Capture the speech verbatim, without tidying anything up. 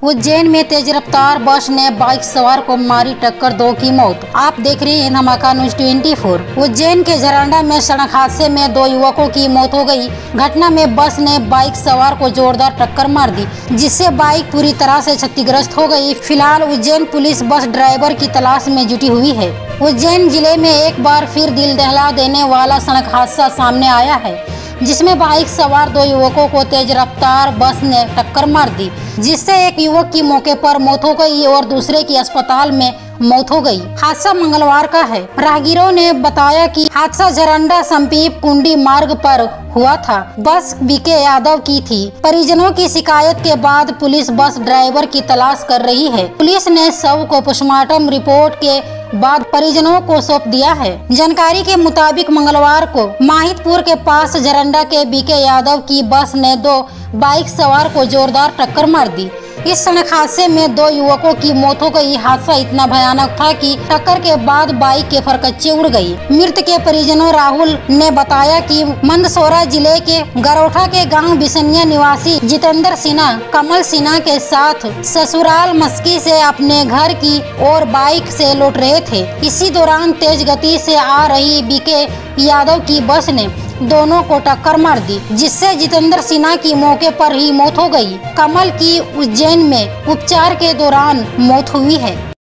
उज्जैन में तेज रफ्तार बस ने बाइक सवार को मारी टक्कर, दो की मौत। आप देख रहे हैं धमाका न्यूज चौबीस। उज्जैन के झरंडा में सड़क हादसे में दो युवकों की मौत हो गई। घटना में बस ने बाइक सवार को जोरदार टक्कर मार दी, जिससे बाइक पूरी तरह से क्षतिग्रस्त हो गई। फिलहाल उज्जैन पुलिस बस ड्राइवर की तलाश में जुटी हुई है। उज्जैन जिले में एक बार फिर दिल दहला देने वाला सड़क हादसा सामने आया है, जिसमें बाइक सवार दो युवकों को तेज रफ्तार बस ने टक्कर मार दी, जिससे एक युवक की मौके पर मौत हो गई और दूसरे की अस्पताल में मौत हो गई। हादसा मंगलवार का है। राहगीरों ने बताया कि हादसा झरंडा संपीप कुंडी मार्ग पर हुआ था। बस बीके यादव की थी। परिजनों की शिकायत के बाद पुलिस बस ड्राइवर की तलाश कर रही है। पुलिस ने शव को पोस्टमार्टम रिपोर्ट के बाद परिजनों को सौंप दिया है। जानकारी के मुताबिक मंगलवार को माहितपुर के पास झरंडा के बीके यादव की बस ने दो बाइक सवार को जोरदार टक्कर मार दी। इस सड़क हादसे में दो युवकों की मौत हो गई। हादसा इतना भयानक था कि टक्कर के बाद बाइक के फरकच्चे उड़ गई। मृत के परिजनों राहुल ने बताया कि मंदसौरा जिले के गरोठा के गांव बिसनिया निवासी जितेंद्र सिन्हा कमल सिन्हा के साथ ससुराल मस्की से अपने घर की ओर बाइक से लौट रहे थे। इसी दौरान तेज गति से आ रही बीके यादव की बस ने दोनों को टक्कर मार दी, जिससे जितेंद्र सिन्हा की मौके पर ही मौत हो गई। कमल की उज्जैन में उपचार के दौरान मौत हुई है।